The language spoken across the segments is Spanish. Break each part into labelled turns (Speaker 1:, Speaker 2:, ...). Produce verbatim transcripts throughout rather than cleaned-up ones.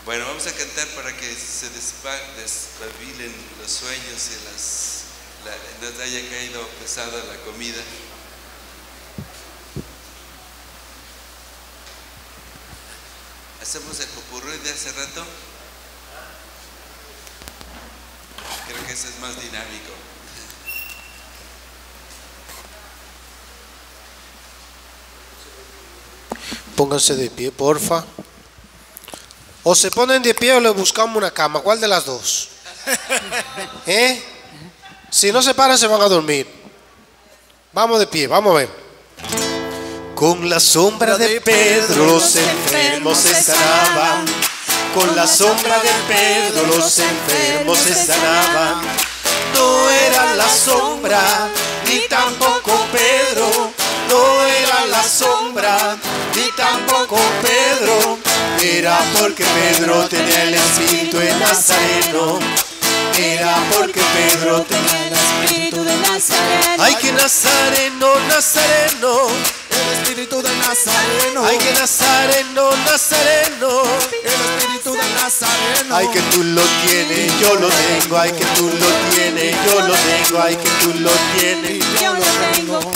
Speaker 1: Bueno, vamos a cantar para que se despabilen los sueños y las, la, no haya caído pesada la comida. ¿Hacemos el popurrí de hace rato? Creo que eso es más dinámico.
Speaker 2: Pónganse de pie, porfa. O se ponen de pie o le buscamos una cama. ¿Cuál de las dos? ¿Eh? Si no se paran se van a dormir. Vamos de pie, vamos a ver. Con la sombra de Pedro los enfermos se sanaban. Con la sombra de Pedro los enfermos se sanaban. No era la sombra, ni tampoco Pedro. No era la sombra, ni tampoco Pedro. Era porque Pedro tenía el espíritu de Nazareno. Era porque Pedro tenía el espíritu de Nazareno. Ay, que Nazareno, Nazareno, el espíritu de Nazareno. Ay, que Nazareno, Nazareno, el espíritu de Nazareno. Ay, que tú lo tienes, yo lo tengo. Ay, que tú lo tienes, yo lo tengo. Ay, que tú lo tienes, yo lo tengo.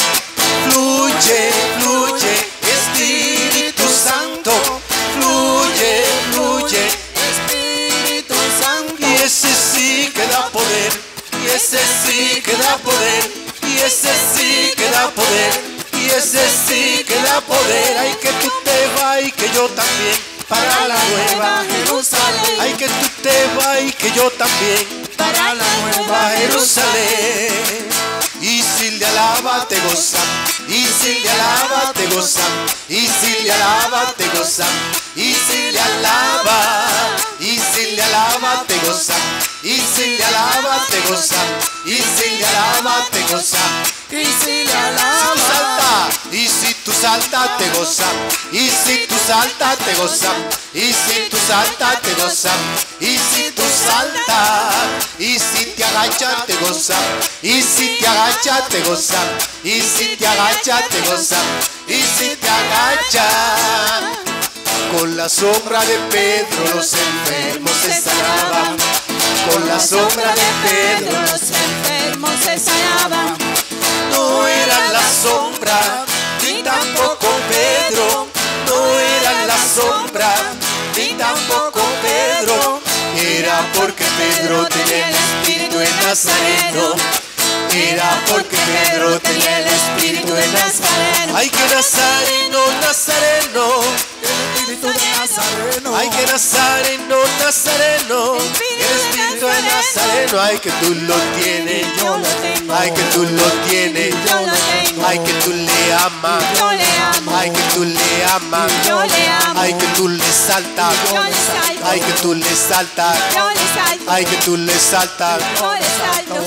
Speaker 2: Fluye, fluye, Espíritu Santo. Fluye, fluye, Espíritu Santo. Y ese sí que da poder. Y ese sí que da poder. Y ese sí que da poder. Y ese sí que da poder. Ay, que tú te vas y que yo también para la nueva Jerusalén. Ay, que tú te vas y que yo también para la nueva Jerusalén. Y si le alaba te gozan, y si le alaba te gozan, y si le alaba te gozan, y si le alaba, y si le alaba te gozan, y si le alaba te gozan, y si le alaba te gozan, y si le alaba salta, y si tú salta te gozan, y si tú salta te gozan, y si tú salta te gozan, y si tú salta, y si te agachas te gozan, y si te agachas te gozan, y si te agachas te gozan, y si te agachas. Con la sombra de Pedro los enfermos se sanaban. Con la sombra de Pedro los enfermos se sanaban. No era la sombra, ni tampoco Pedro. No era la sombra, ni tampoco Pedro. Era porque Pedro tenía el espíritu de Nazareno. Era porque Pedro tenía el espíritu de Nazareno. Ay, que Nazareno, Nazareno, el espíritu de Nazareno. Ay, que Nazareno, Nazareno, el espíritu de Nazareno. Ay, que tú lo tienes, yo lo tengo. Ay, que tú lo tienes, yo lo tengo. Ay, que tú le amas, yo le amo. Ay, que tú le amas, yo le amo. Ay, que tú le saltas, yo le salto. Ay, que tú le saltas, yo le salto. Ay, que tú le saltas, yo le salto.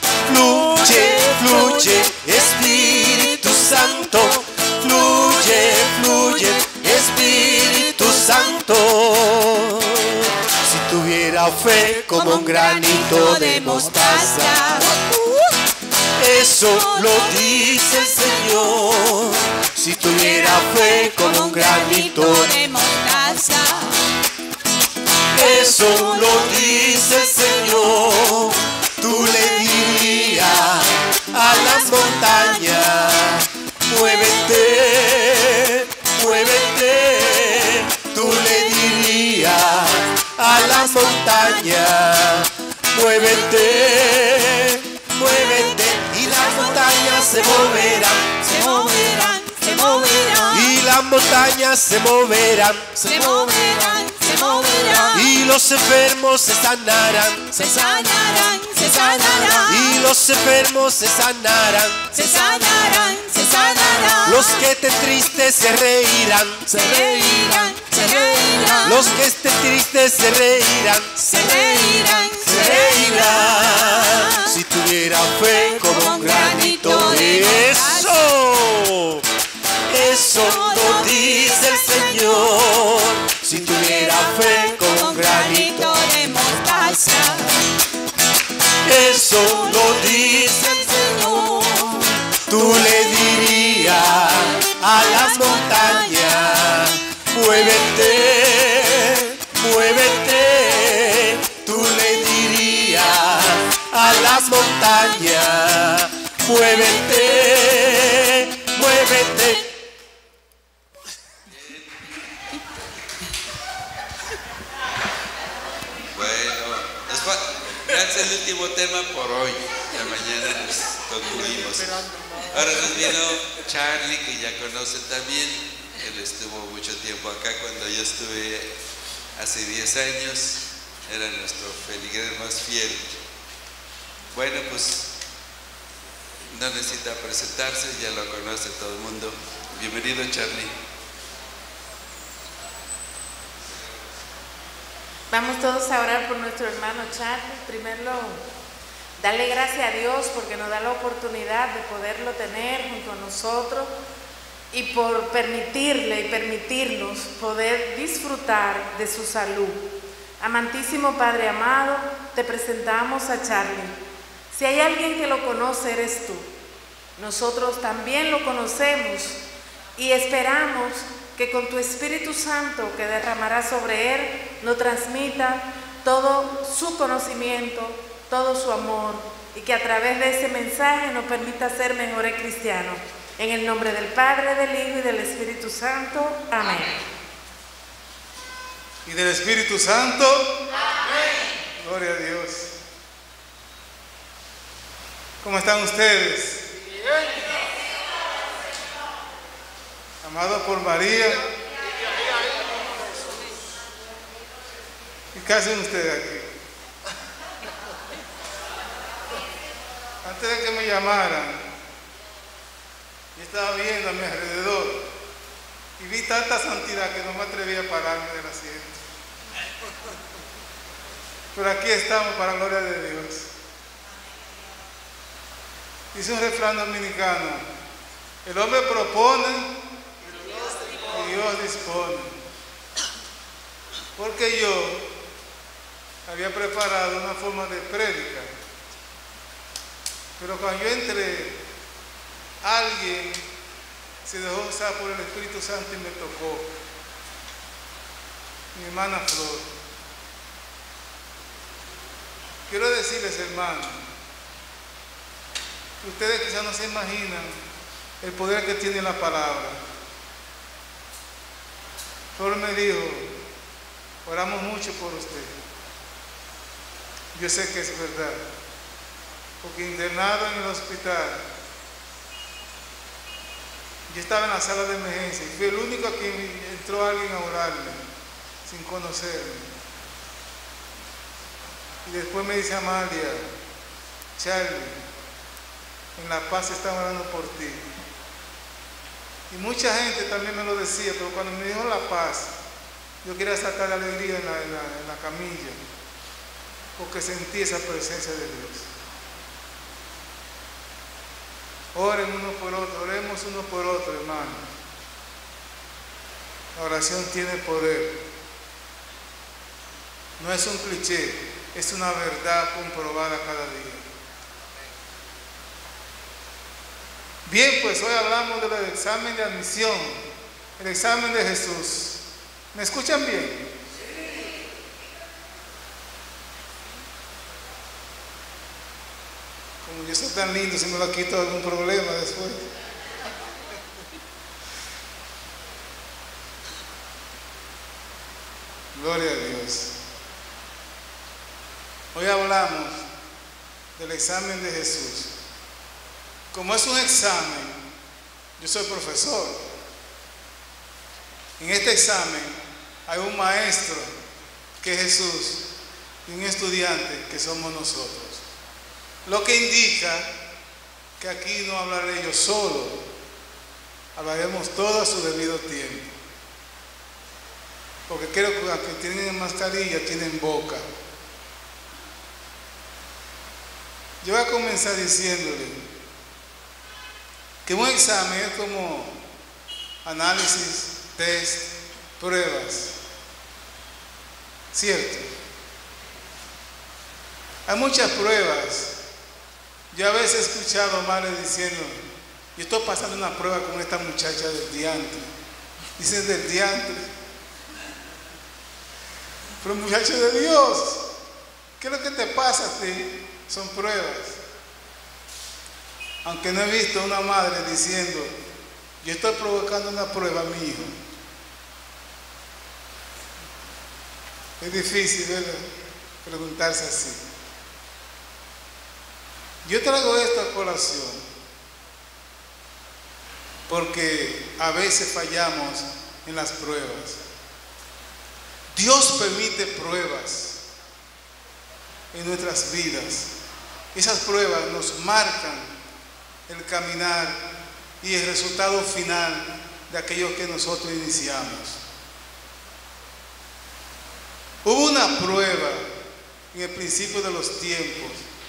Speaker 2: Fluye, fluye, Espíritu Santo. Fluye, fluye, Espíritu Santo. Si tuviera fe como un granito de mostaza, eso lo dice el Señor. Si tuviera fe como un granito de mostaza, eso lo dice el Señor. Tú le dirías a las montañas, muévete, muévete. Tú le dirías a las montañas, muévete, muévete. Y las montañas se moverán, se moverán, se moverán. Y las montañas se moverán, se moverán, se moverán. Y los enfermos se sanarán, se sanarán, se sanarán. Y los enfermos se sanarán, se sanarán, se sanarán. Los que estén tristes se reirán, se reirán, se reirán. Los que estén tristes se reirán, se reirán, se reirán. Si tuviera fe como un granito de eso, eso lo dice el Señor. Si tuviera fe como un granito de mostaza, eso lo dice el Señor. Tú le dirías a las montañas, muévete, muévete. montaña. Muévete, muévete.
Speaker 1: Bueno, después, ya es el último tema por hoy. Ya mañana nos concluimos. Ahora nos vino Charlie, que ya conocen también. Él estuvo mucho tiempo acá cuando yo estuve hace diez años. Era nuestro feligrés más fiel. Bueno, pues no necesita presentarse, ya lo conoce todo el mundo. Bienvenido, Charlie.
Speaker 3: Vamos todos a orar por nuestro hermano Charlie. Primero, darle gracias a Dios porque nos da la oportunidad de poderlo tener junto a nosotros y por permitirle y permitirnos poder disfrutar de su salud. Amantísimo Padre amado, te presentamos a Charlie. Si hay alguien que lo conoce, eres tú. Nosotros también lo conocemos y esperamos que con tu Espíritu Santo que derramará sobre él, nos transmita todo su conocimiento, todo su amor, y que a través de ese mensaje nos permita ser mejores cristianos. En el nombre del Padre, del Hijo y del Espíritu Santo. Amén.
Speaker 4: ¿Y del Espíritu Santo? Amén. Gloria a Dios. ¿Cómo están ustedes? Bien. Amado por María. ¿Y qué hacen ustedes aquí? Antes de que me llamaran, yo estaba viendo a mi alrededor y vi tanta santidad que no me atreví a pararme del asiento. Pero aquí estamos para la gloria de Dios. Dice un refrán dominicano: el hombre propone y Dios dispone. Porque yo había preparado una forma de prédica, pero cuando yo entré, alguien se dejó usar por el Espíritu Santo y me tocó. Mi hermana Flor. Quiero decirles, hermanos, que ustedes quizás no se imaginan el poder que tiene la palabra. Flor me dijo: oramos mucho por usted. Yo sé que es verdad, porque internado en el hospital, yo estaba en la sala de emergencia y fui el único a quien entró alguien a orarme, sin conocerme. Y después me dice Amalia: Charlie, en La Paz están orando por ti. Y mucha gente también me lo decía, pero cuando me dijo La Paz, yo quería sacar la alegría en la, en la, en la camilla, porque sentí esa presencia de Dios. Oren uno por otro, oremos uno por otro, hermano. La oración tiene poder. No es un cliché, es una verdad comprobada cada día. Bien, pues hoy hablamos del examen de admisión, el examen de Jesús. ¿Me escuchan bien? Como yo soy tan lindo, si me lo quito algún problema después. Gloria a Dios. Hoy hablamos del examen de Jesús. Como es un examen, yo soy profesor. En este examen hay un maestro que es Jesús y un estudiante que somos nosotros. Lo que indica que aquí no hablaré yo solo, hablaremos todo a su debido tiempo. Porque creo que los que tienen mascarilla tienen boca. Yo voy a comenzar diciéndole que un examen es como análisis, test, pruebas. ¿Cierto? Hay muchas pruebas. Yo a veces he escuchado a madres diciendo: yo estoy pasando una prueba con esta muchacha del diantre. Dicen del diantre. Pero muchacho de Dios, ¿qué es lo que te pasa a ti? Son pruebas. aunque no he visto a una madre diciendo, yo estoy provocando una prueba a mi hijo. Es difícil, ¿verdad?, preguntarse así. Yo traigo esto a colación porque a veces fallamos en las pruebas. Dios permite pruebas en nuestras vidas. Esas pruebas nos marcan el caminar y el resultado final de aquello que nosotros iniciamos. Hubo una prueba en el principio de los tiempos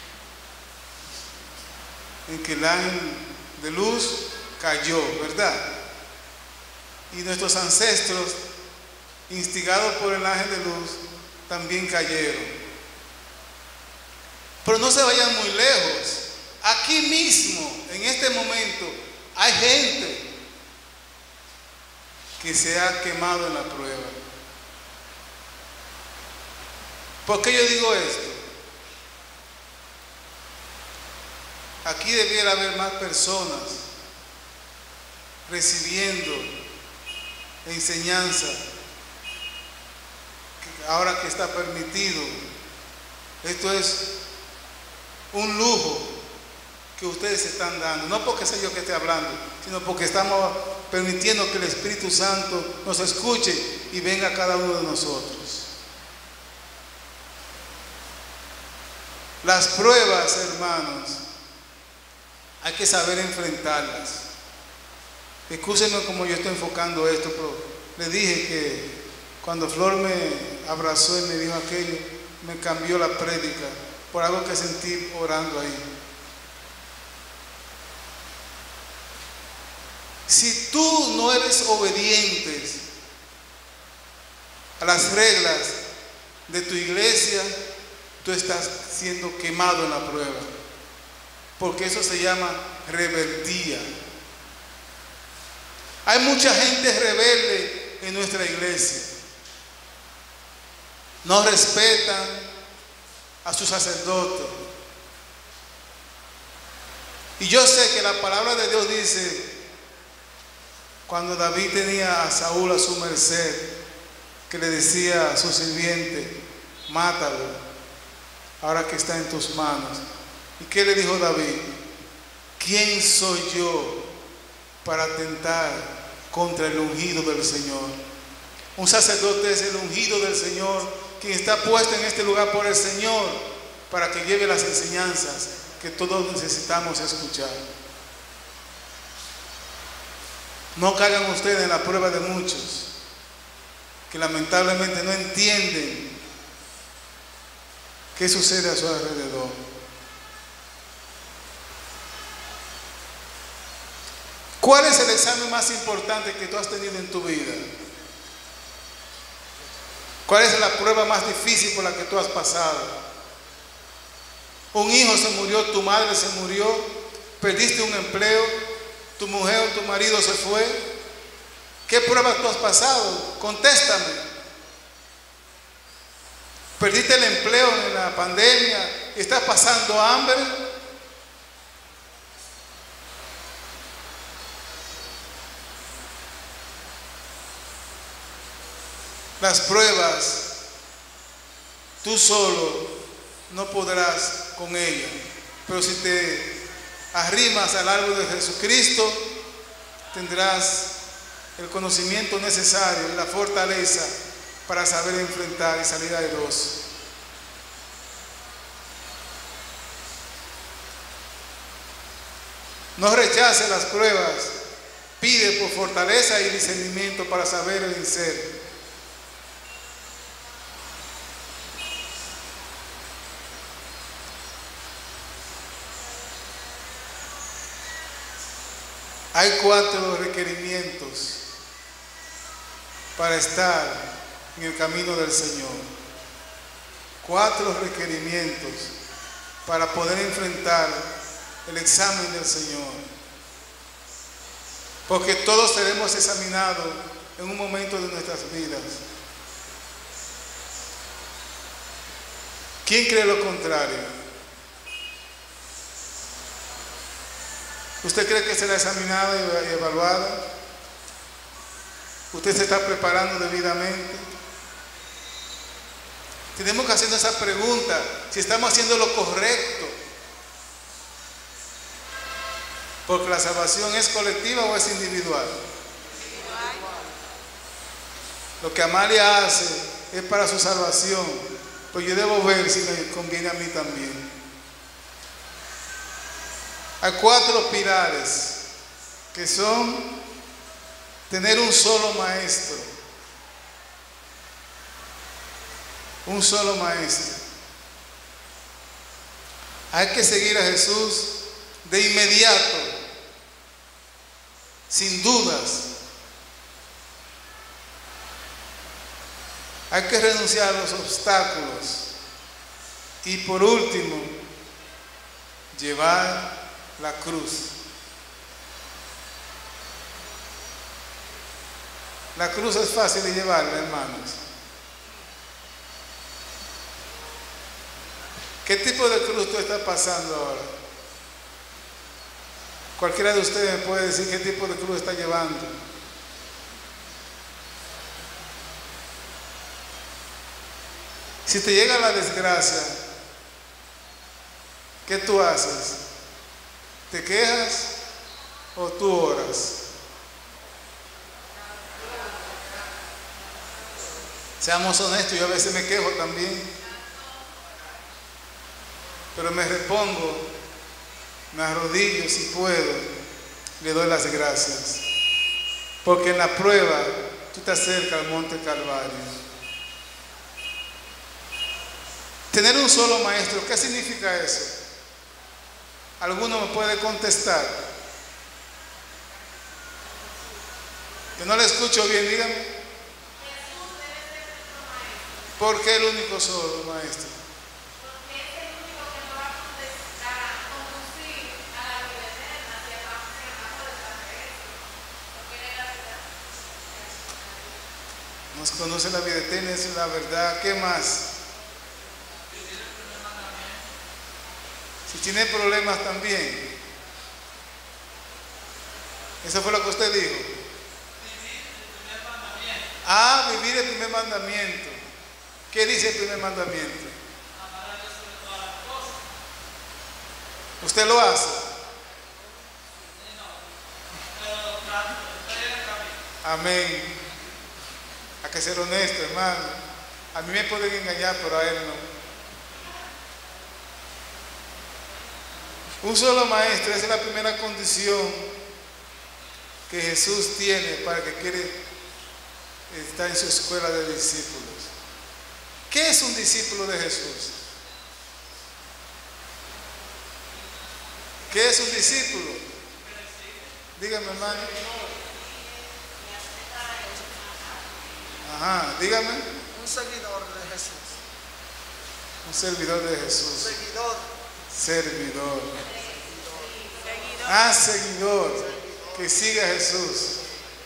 Speaker 4: en que el ángel de luz cayó, ¿verdad? Y nuestros ancestros, instigados por el ángel de luz, también cayeron. Pero no se vayan muy lejos. Aquí mismo, en este momento, hay gente que se ha quemado en la prueba. ¿Por qué yo digo esto? Aquí debiera haber más personas recibiendo enseñanza, ahora que está permitido. Esto es un lujo que ustedes se están dando, no porque sea yo que esté hablando, sino porque estamos permitiendo que el Espíritu Santo nos escuche y venga a cada uno de nosotros. Las pruebas, hermanos, hay que saber enfrentarlas. Excúsenme como yo estoy enfocando esto, pero le dije que cuando Flor me abrazó y me dijo aquello, me cambió la prédica por algo que sentí orando ahí. Si tú no eres obediente a las reglas de tu iglesia, tú estás siendo quemado en la prueba, porque eso se llama rebeldía. Hay mucha gente rebelde en nuestra iglesia. No respetan a sus sacerdotes. Y yo sé que la palabra de Dios dice, cuando David tenía a Saúl a su merced, que le decía a su sirviente, mátalo, ahora que está en tus manos. ¿Y qué le dijo David? ¿Quién soy yo para atentar contra el ungido del Señor? Un sacerdote es el ungido del Señor, quien está puesto en este lugar por el Señor para que lleve las enseñanzas que todos necesitamos escuchar. No caigan ustedes en la prueba de muchos que lamentablemente no entienden qué sucede a su alrededor. ¿Cuál es el examen más importante que tú has tenido en tu vida? ¿Cuál es la prueba más difícil por la que tú has pasado? Un hijo se murió, tu madre se murió, perdiste un empleo, tu mujer o tu marido se fue. ¿Qué pruebas tú has pasado? Contéstame. ¿Perdiste el empleo en la pandemia y estás pasando hambre? Las pruebas, tú solo no podrás con ellas, pero si te arrimas al árbol de Jesucristo, tendrás el conocimiento necesario y la fortaleza para saber enfrentar y salir airoso. No rechaces las pruebas, pide por fortaleza y discernimiento para saber vencer. Hay cuatro requerimientos para estar en el camino del Señor. Cuatro requerimientos para poder enfrentar el examen del Señor. Porque todos seremos examinados en un momento de nuestras vidas. ¿Quién cree lo contrario? ¿Usted cree que será examinada y evaluada? ¿Usted se está preparando debidamente? Tenemos que hacer esa pregunta, si estamos haciendo lo correcto. Porque la salvación es colectiva o es individual. Lo que Amalia hace es para su salvación, pues yo debo ver si me conviene a mí también. Hay cuatro pilares que son tener un solo maestro, un solo maestro. Hay que seguir a Jesús de inmediato, sin dudas. Hay que renunciar a los obstáculos. Y por último, llevar la cruz. La cruz es fácil de llevarla, hermanos. ¿Qué tipo de cruz tú estás pasando ahora? Cualquiera de ustedes me puede decir qué tipo de cruz está llevando. Si te llega la desgracia, ¿qué tú haces? ¿Te quejas o tú oras? Seamos honestos, yo a veces me quejo también, pero me repongo, me arrodillo si puedo, le doy las gracias, porque en la prueba tú te acercas al monte Calvario. Tener un solo maestro, ¿qué significa eso? ¿Alguno me puede contestar? Yo no le escucho bien, dígame. ¿Por qué el único solo maestro?
Speaker 3: Porque es el único que nos va a contestar, a conducir a la vida eterna hacia abajo, hacia abajo de la regreso. Porque él es la verdad.
Speaker 4: Nos conoce la vida eterna, es la verdad. ¿Qué más? Si tiene problemas también. Eso fue lo que usted dijo.
Speaker 5: Vivir el primer mandamiento.
Speaker 4: Ah, vivir el primer mandamiento. ¿Qué dice el primer mandamiento?
Speaker 5: Amar a Dios sobre todas las cosas.
Speaker 4: ¿Usted lo hace?
Speaker 5: Sí, no. Pero trato, estoy en el camino.
Speaker 4: Amén. Hay que ser honesto, hermano. A mí me pueden engañar, pero a él no. Un solo maestro, esa es la primera condición que Jesús tiene para que quiere estar en su escuela de discípulos. ¿Qué es un discípulo de Jesús? ¿Qué es un discípulo? Dígame, hermano. Ajá, dígame.
Speaker 6: Un seguidor de Jesús.
Speaker 4: Un servidor de
Speaker 6: Un
Speaker 4: Jesús.
Speaker 6: seguidor.
Speaker 4: Servidor.
Speaker 3: Seguidor.
Speaker 4: Ah, seguidor. Que siga a Jesús.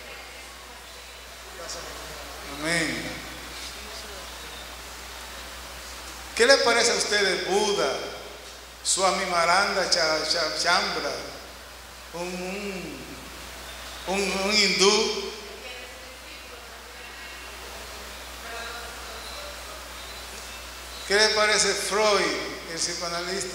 Speaker 4: Amén. ¿Qué le parece a ustedes Buda, Swami Maranda Chambra, un, un, un, un hindú? ¿Qué le parece Freud, el psicoanalista?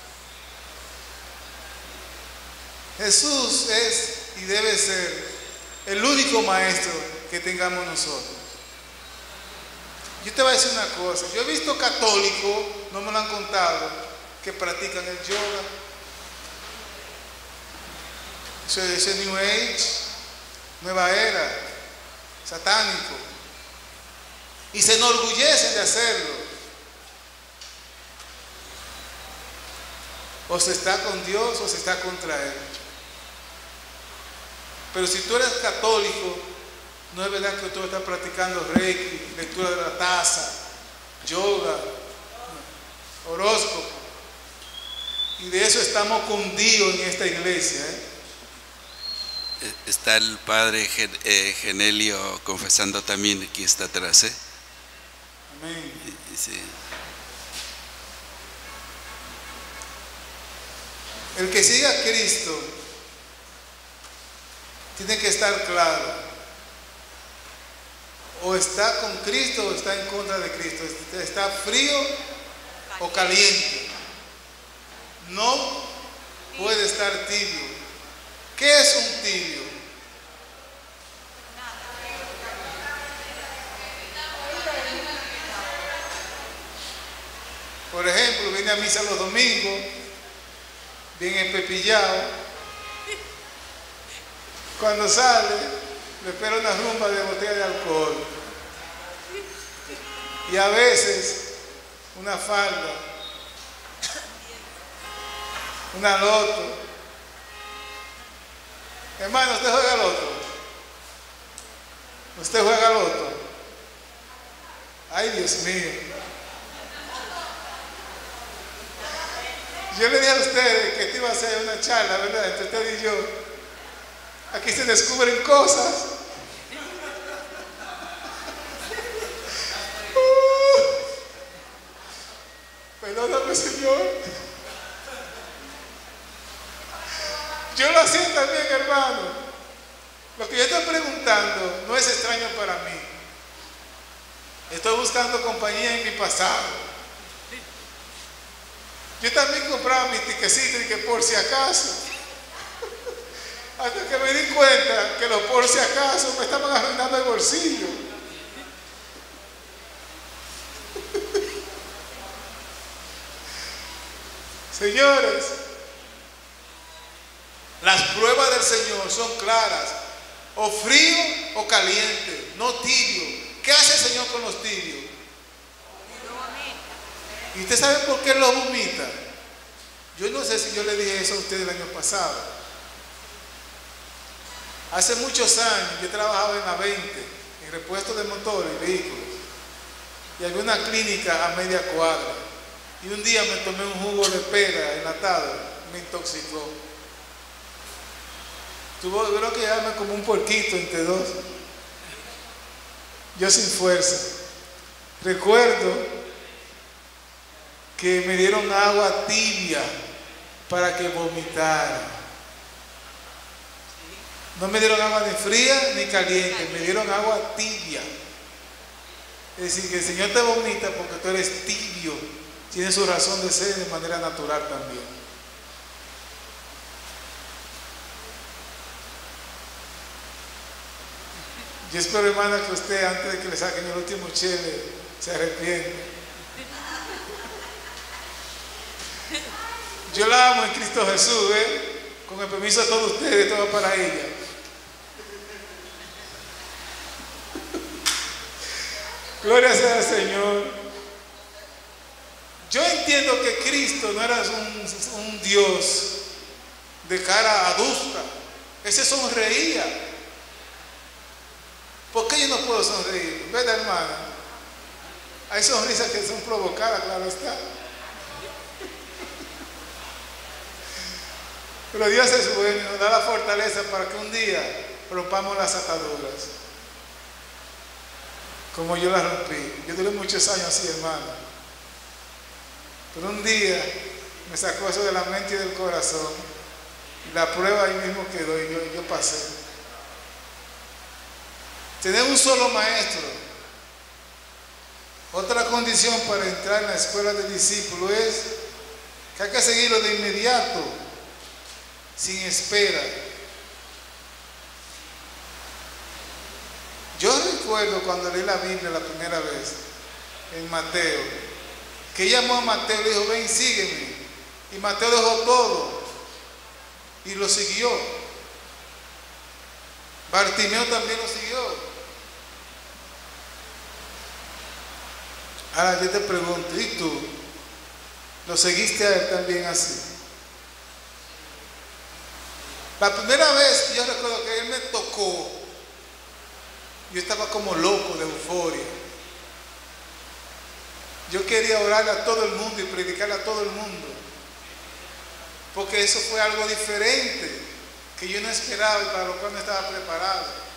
Speaker 4: Jesús es y debe ser el único maestro que tengamos nosotros. Yo te voy a decir una cosa, yo he visto católicos, no me lo han contado, que practican el yoga. Eso es el New Age, nueva era, satánico. Y se enorgullecen de hacerlo. O se está con Dios o se está contra Él. Pero si tú eres católico, no es verdad que tú estás practicando Reiki, lectura de la taza, yoga, horóscopo. Y de eso estamos cundidos en esta iglesia. ¿eh?
Speaker 1: Está el padre Gen- eh, Genelio confesando también, aquí está atrás, ¿eh?
Speaker 4: Amén.
Speaker 1: Y- y sí.
Speaker 4: El que siga a Cristo tiene que estar claro. O está con Cristo o está en contra de Cristo. Está frío o caliente. No puede estar tibio. ¿Qué es un tibio? Por ejemplo, viene a misa los domingos, bien empepillado. Cuando sale, le espera una rumba de botella de alcohol. Y a veces, una falda, una loto. Hermano, ¿usted juega loto? ¿Usted juega loto? Ay, Dios mío. Yo le dije a ustedes que esto iba a ser una charla, ¿verdad? Entre usted y yo. Aquí se descubren cosas. Uh, perdóname, Señor. Yo lo hacía también, hermano. Lo que yo estoy preguntando no es extraño para mí. Estoy buscando compañía en mi pasado. Yo también compraba mis tiquecitos y que por si acaso. Hasta que me di cuenta que los por si acaso me estaban arruinando el bolsillo. Señores, las pruebas del Señor son claras. O frío o caliente, no tibio. ¿Qué hace el Señor con los tibios? ¿Y usted sabe por qué lo vomita? Yo no sé si yo le dije eso a usted el año pasado. Hace muchos años yo trabajaba en la veinte, en repuesto de motores y vehículos. Y había una clínica a media cuadra. Y un día me tomé un jugo de pera enlatado, me intoxicó. Tuvo, creo que llamarme como un puerquito entre dos. Yo sin fuerza. Recuerdo que me dieron agua tibia para que vomitara. No me dieron agua ni fría ni caliente, me dieron agua tibia. Es decir, que el Señor te vomita porque tú eres tibio. Tiene su razón de ser de manera natural también. Yo espero, hermana, que usted antes de que le saquen el último chele se arrepiente. Yo la amo en Cristo Jesús, ¿eh? Con el permiso de todos ustedes, todo para ella. Gloria sea al Señor. Yo entiendo que Cristo no era un, un Dios de cara adusta. Ese sonreía. ¿Por qué yo no puedo sonreír? ¿Verdad, hermana? Hay sonrisas que son provocadas, claro está. Pero Dios es bueno y nos da la fortaleza para que un día rompamos las ataduras. Como yo las rompí. Yo duré muchos años así, hermano. Pero un día me sacó eso de la mente y del corazón. Y la prueba ahí mismo quedó y yo, yo pasé. Tener un solo maestro. Otra condición para entrar en la escuela de discípulos es que hay que seguirlo de inmediato, sin espera. Yo recuerdo cuando leí la Biblia la primera vez, en Mateo, que llamó a Mateo y le dijo, ven, sígueme. Y Mateo dejó todo y lo siguió. Bartimeo también lo siguió. Ahora yo te pregunto, ¿y tú? ¿Lo seguiste a él también así? La primera vez que yo recuerdo que él me tocó, yo estaba como loco de euforia. Yo quería orarle a todo el mundo y predicarle a todo el mundo. Porque eso fue algo diferente que yo no esperaba y para lo cual no estaba preparado.